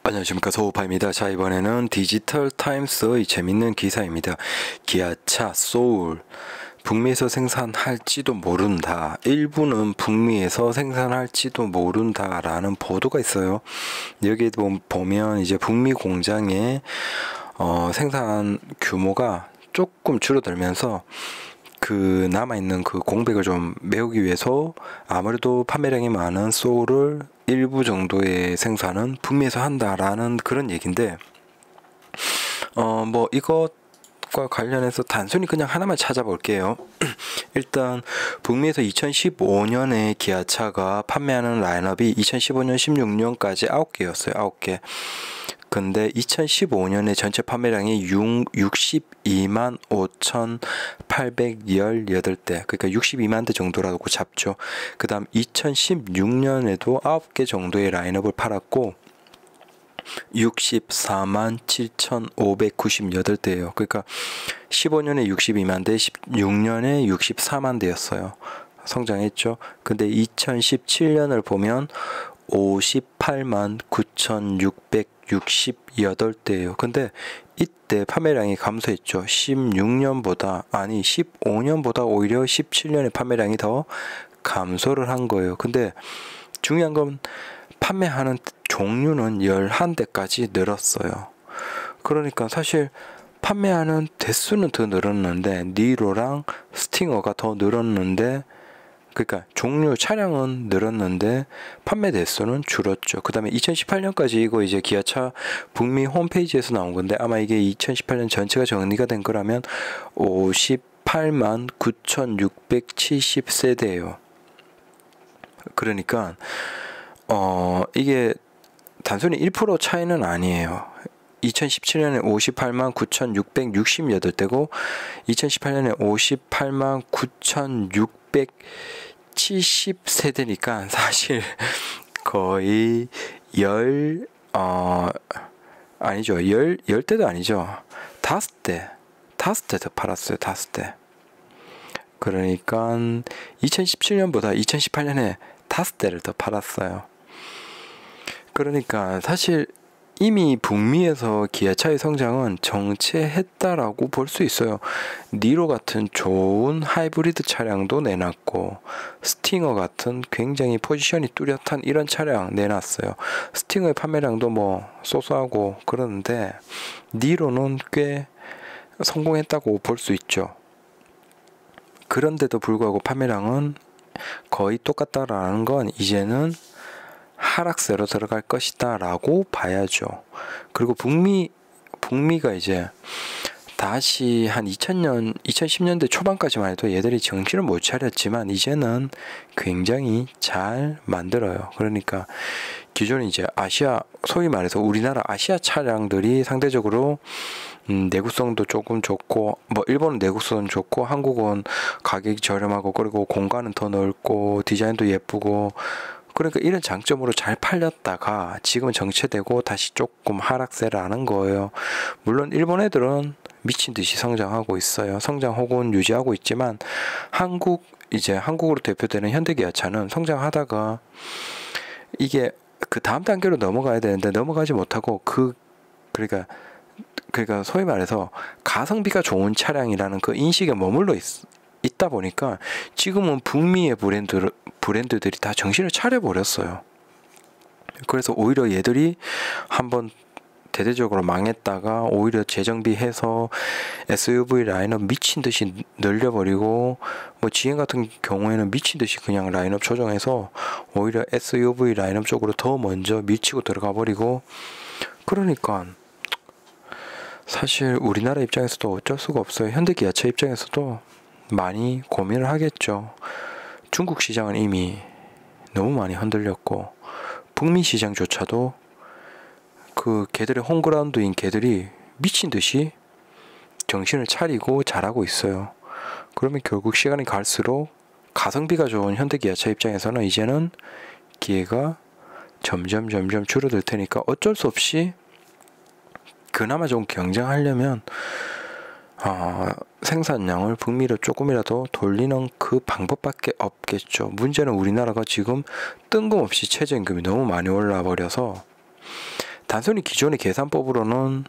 안녕하십니까, 서우파입니다. 자, 이번에는 디지털 타임스의 재밌는 기사입니다. 기아차 소울 북미에서 생산할지도 모른다. 일부는 북미에서 생산할지도 모른다 라는 보도가 있어요. 여기 보면 이제 북미 공장의 생산 규모가 조금 줄어들면서 그 남아있는 그 공백을 좀 메우기 위해서 아무래도 판매량이 많은 소울을 일부 정도의 생산은 북미에서 한다라는 그런 얘기인데, 뭐 이것과 관련해서 단순히 그냥 하나만 찾아볼게요. 일단 북미에서 2015년에 기아차가 판매하는 라인업이 2015년 16년까지 9개였어요. 9개. 근데 2015년에 전체 판매량이 62만 5,818대, 그러니까 62만 대 정도라고 잡죠. 그 다음 2016년에도 9개 정도의 라인업을 팔았고 64만 7,598대예요. 그러니까 15년에 62만 대, 16년에 64만 대였어요. 성장했죠. 근데 2017년을 보면 58만 9,668대예요. 근데 이때 판매량이 감소했죠. 15년보다 오히려 17년에 판매량이 더 감소를 한 거예요. 근데 중요한 건 판매하는 종류는 11대까지 늘었어요. 그러니까 사실 판매하는 대수는 더 늘었는데 니로랑 스팅어가 더 늘었는데, 그러니까 종류 차량은 늘었는데 판매 대수는 줄었죠. 그 다음에 2018년까지 이거 이제 기아차 북미 홈페이지에서 나온 건데, 아마 이게 2018년 전체가 정리가 된 거라면 58만 9,670세대예요. 그러니까 이게 단순히 1% 차이는 아니에요. 2017년에 58만 9,668대고 2018년에 58만 9,670세대니까 사실 거의 10대도 아니죠. 5대 더 팔았어요. 5대. 그러니까 2017년보다 2018년에 5대를 더 팔았어요. 그러니까 사실 이미 북미에서 기아차의 성장은 정체했다라고 볼 수 있어요. 니로 같은 좋은 하이브리드 차량도 내놨고, 스팅어 같은 굉장히 포지션이 뚜렷한 이런 차량 내놨어요. 스팅어의 판매량도 뭐 소소하고 그러는데 니로는 꽤 성공했다고 볼 수 있죠. 그런데도 불구하고 판매량은 거의 똑같다라는 건 이제는 하락세로 들어갈 것이다 라고 봐야죠. 그리고 북미가 이제 다시 한 2010년대 초반까지만 해도 얘들이 정신을 못 차렸지만 이제는 굉장히 잘 만들어요. 그러니까 기존에 이제 아시아, 소위 말해서 우리나라 아시아 차량들이 상대적으로 내구성도 조금 좋고, 뭐 일본은 내구성은 좋고 한국은 가격이 저렴하고, 그리고 공간은 더 넓고 디자인도 예쁘고, 그러니까 이런 장점으로 잘 팔렸다가 지금은 정체되고 다시 조금 하락세라는 거예요. 물론 일본 애들은 미친 듯이 성장하고 있어요. 성장 혹은 유지하고 있지만 한국으로 대표되는 현대기아차는 성장하다가 이게 그 다음 단계로 넘어가야 되는데 넘어가지 못하고 그러니까 소위 말해서 가성비가 좋은 차량이라는 그 인식에 머물러 있다 보니까 지금은 북미의 브랜드들이 다 정신을 차려버렸어요. 그래서 오히려 얘들이 한번 대대적으로 망했다가 오히려 재정비해서 SUV 라인업 미친듯이 늘려버리고, 뭐 GM 같은 경우에는 미친듯이 그냥 라인업 조정해서 오히려 SUV 라인업 쪽으로 더 먼저 밀치고 들어가 버리고, 그러니까 사실 우리나라 입장에서도 어쩔 수가 없어요. 현대기아차 입장에서도 많이 고민을 하겠죠. 중국 시장은 이미 너무 많이 흔들렸고, 북미 시장조차도 그 걔들의 홈그라운드인 걔들이 미친 듯이 정신을 차리고 잘하고 있어요. 그러면 결국 시간이 갈수록 가성비가 좋은 현대기아차 입장에서는 이제는 기회가 점점 줄어들 테니까 어쩔 수 없이 그나마 좀 경쟁하려면 생산량을 북미로 조금이라도 돌리는 그 방법밖에 없겠죠. 문제는 우리나라가 지금 뜬금없이 최저임금이 너무 많이 올라 버려서 단순히 기존의 계산법으로는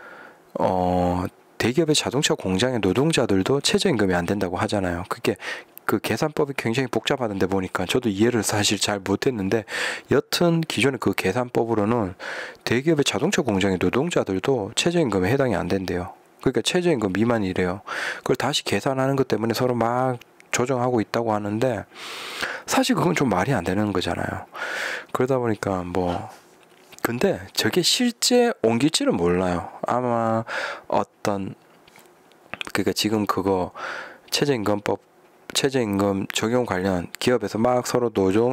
대기업의 자동차 공장의 노동자들도 최저임금이 안 된다고 하잖아요. 그게 그 계산법이 굉장히 복잡하던데 보니까 저도 이해를 사실 잘 못했는데, 여튼 기존의 그 계산법으로는 대기업의 자동차 공장의 노동자들도 최저임금에 해당이 안 된대요. 그러니까 최저임금 미만이래요. 그걸 다시 계산하는 것 때문에 서로 막 조정하고 있다고 하는데, 사실 그건 좀 말이 안 되는 거잖아요. 그러다 보니까 근데 저게 실제 옮길지는 몰라요. 아마 그러니까 지금 그거 최저임금 적용 관련 기업에서 막 서로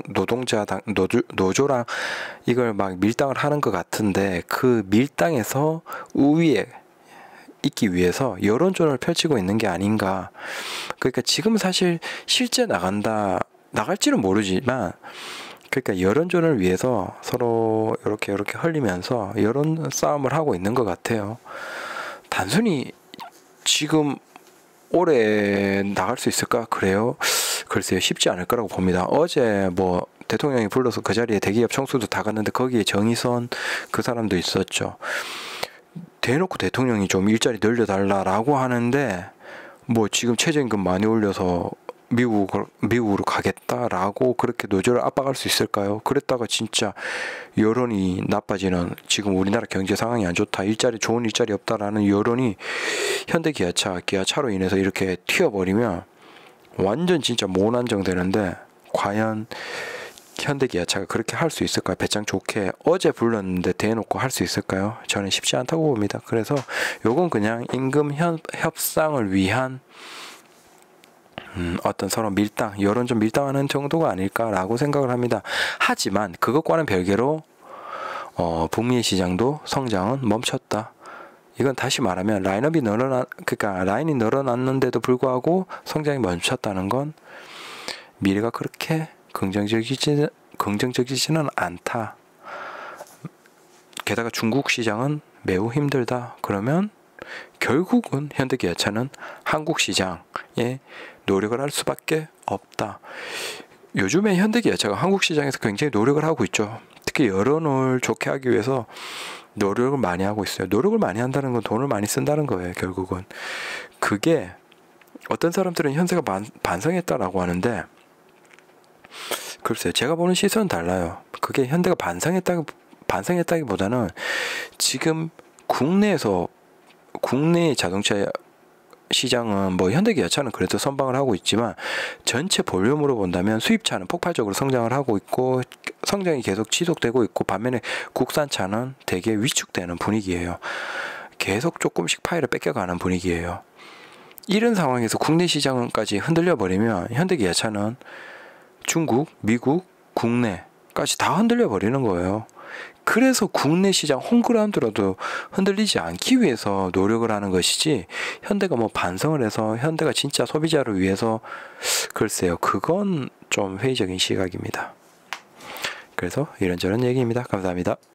노조랑 이걸 막 밀당을 하는 것 같은데, 그 밀당에서 우위에 있기 위해서 여론전을 펼치고 있는 게 아닌가. 그러니까 지금 사실 실제 나갈지는 모르지만, 그러니까 여론전을 위해서 서로 이렇게 흘리면서 여론 싸움을 하고 있는 것 같아요. 단순히 지금 올해 나갈 수 있을까? 그래요? 글쎄요, 쉽지 않을 거라고 봅니다. 어제 대통령이 불러서 그 자리에 대기업 총수도 다 갔는데, 거기에 정의선 그 사람도 있었죠. 대놓고 대통령이 좀 일자리 늘려달라라고 하는데, 지금 최저임금 많이 올려서 미국으로 가겠다라고 그렇게 노조를 압박할 수 있을까요? 그랬다가 진짜 여론이 나빠지는, 지금 우리나라 경제 상황이 안 좋다, 좋은 일자리 없다라는 여론이 기아차로 인해서 이렇게 튀어버리면 완전 진짜 모난정 되는데, 과연 현대기아차가 그렇게 할 수 있을까요? 배짱 좋게 어제 불렀는데 대놓고 할 수 있을까요? 저는 쉽지 않다고 봅니다. 그래서 요건 그냥 임금 협상을 위한 어떤 서로 여론전 밀당하는 정도가 아닐까라고 생각을 합니다. 하지만 그것과는 별개로 북미 시장도 성장은 멈췄다. 이건 다시 말하면 라인이 늘어났는데도 불구하고 성장이 멈췄다는 건 미래가 그렇게 긍정적이지는 않다. 게다가 중국 시장은 매우 힘들다. 그러면 결국은 현대기아차는 한국 시장에 노력을 할 수밖에 없다. 요즘에 현대기아차가 한국 시장에서 굉장히 노력을 하고 있죠. 특히 여론을 좋게 하기 위해서 노력을 많이 하고 있어요. 노력을 많이 한다는 건 돈을 많이 쓴다는 거예요. 결국은 그게 어떤 사람들은 현대가 반성했다라고 하는데, 글쎄요, 제가 보는 시선은 달라요. 그게 현대가 반성했다기보다는 지금 국내 자동차 시장은 현대기아차는 그래도 선방을 하고 있지만, 전체 볼륨으로 본다면 수입차는 폭발적으로 성장을 하고 있고 성장이 계속 지속되고 있고, 반면에 국산차는 되게 위축되는 분위기예요. 계속 조금씩 파이를 뺏겨가는 분위기예요. 이런 상황에서 국내 시장까지 흔들려 버리면 현대기아차는 중국, 미국, 국내까지 다 흔들려 버리는 거예요. 그래서 국내 시장 홈그라운드라도 흔들리지 않기 위해서 노력을 하는 것이지, 현대가 반성을 해서 현대가 진짜 소비자를 위해서, 글쎄요, 그건 좀 회의적인 시각입니다. 그래서 이런저런 얘기입니다. 감사합니다.